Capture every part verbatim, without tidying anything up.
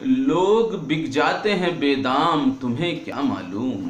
लोग बिक जाते हैं बेदाम, तुम्हें क्या मालूम।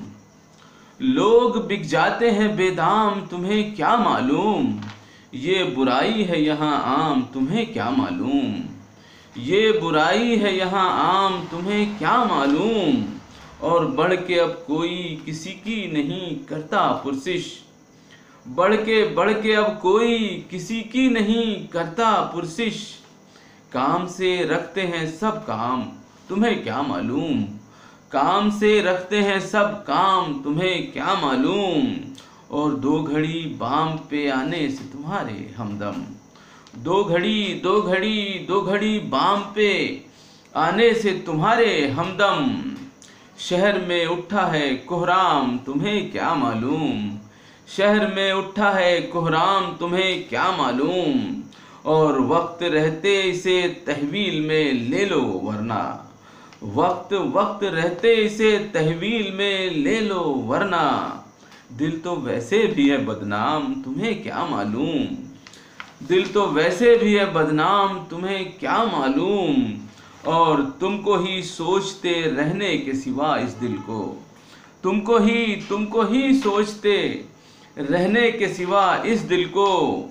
लोग बिक जाते हैं बेदाम, तुम्हें क्या मालूम। ये बुराई है यहाँ आम, तुम्हें क्या मालूम। ये बुराई है यहाँ आम, तुम्हें क्या मालूम। और बढ़ के अब कोई किसी की नहीं करता पुरसिश। बढ़ के बढ़ के अब कोई किसी की नहीं करता पुरसिश। काम से रखते हैं सब काम, तुम्हें क्या मालूम। काम से रखते हैं सब काम, तुम्हें क्या मालूम। और दो घड़ी बाम पे आने से तुम्हारे हमदम। दो घड़ी दो घड़ी दो घड़ी बाम पे आने से तुम्हारे हमदम। शहर में उठा है कोहराम, तुम्हें क्या मालूम। शहर में उठा है कोहराम, तुम्हें क्या मालूम। और वक्त रहते इसे तहवील में ले लो वरना। वक्त वक्त रहते इसे तहवील में ले लो वरना। दिल तो वैसे भी है बदनाम, तुम्हें क्या मालूम। दिल तो वैसे भी है बदनाम, तुम्हें क्या मालूम। और तुमको ही सोचते रहने के सिवा इस दिल को। तुमको ही तुमको ही सोचते रहने के सिवा इस दिल को।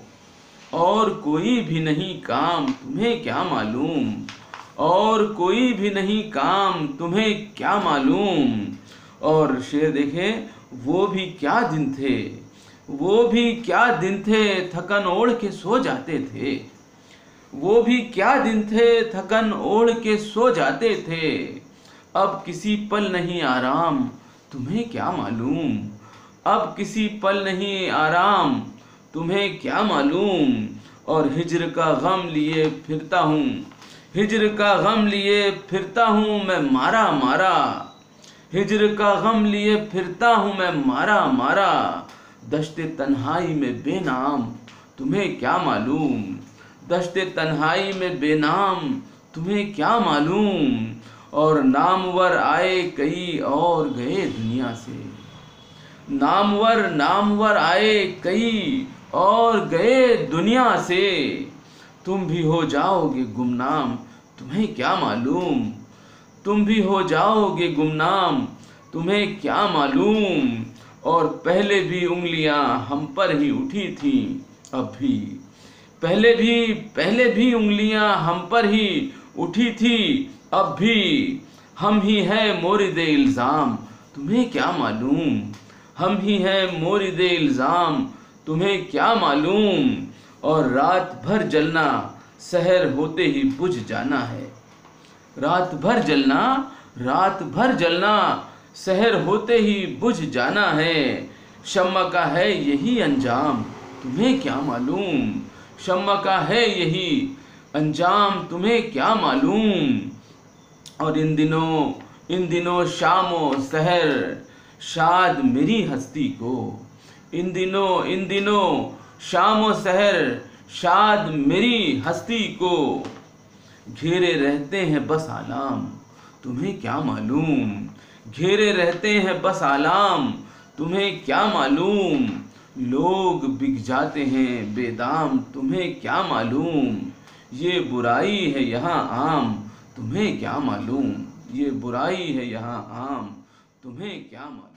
और कोई भी नहीं काम, तुम्हें क्या मालूम। और कोई भी नहीं काम, तुम्हें क्या मालूम। और शेर देखे, वो भी क्या दिन थे, वो भी क्या दिन थे, थकन ओढ़ के सो जाते थे। वो भी क्या दिन थे, थकन ओढ़ के सो जाते थे। अब किसी पल नहीं आराम, तुम्हें क्या मालूम। अब किसी पल नहीं आराम, तुम्हें क्या मालूम। और हिज्र का गम लिए फिरता हूँ, हिज्र का गम लिए फिरता हूँ मैं मारा मारा। हिज्र का गम लिए फिरता हूँ मैं मारा मारा। दश्ते तन्हाई में बेनाम, तुम्हें क्या मालूम। दश्ते तन्हाई में बेनाम, तुम्हें क्या मालूम। और नामवर आए कई और गए दुनिया से। नामवर नामवर आए कई और गए दुनिया से। तुम भी हो जाओगे गुमनाम, तुम्हें क्या मालूम। तुम भी हो जाओगे गुमनाम, तुम्हें क्या मालूम। और पहले भी उंगलियां हम पर ही उठी थीं, अब भी। पहले भी पहले भी उंगलियां हम पर ही उठी थी, अब भी। हम ही हैं मोरिदे इल्ज़ाम, तुम्हें क्या मालूम। हम ही हैं मोरिदे इल्ज़ाम, तुम्हें क्या मालूम। और रात भर जलना, सहर होते ही बुझ जाना है। रात भर जलना, रात भर जलना, सहर होते ही बुझ जाना है। शम्मा का है यही अंजाम, तुम्हें क्या मालूम। शम्मा का है यही अंजाम, तुम्हें क्या मालूम। और इन दिनों इन दिनों शामो सहर शाद मेरी हस्ती को। इन दिनों इन दिनों शामो सहर शाद मेरी हस्ती को। घेरे रहते हैं बस आलाम, तुम्हें क्या मालूम। घेरे रहते हैं बस आलाम, तुम्हें क्या मालूम। लोग बिक जाते हैं बेदाम, तुम्हें क्या मालूम। ये बुराई है यहाँ आम, तुम्हें क्या मालूम। ये बुराई है यहाँ आम, तुम्हें क्या मालूम।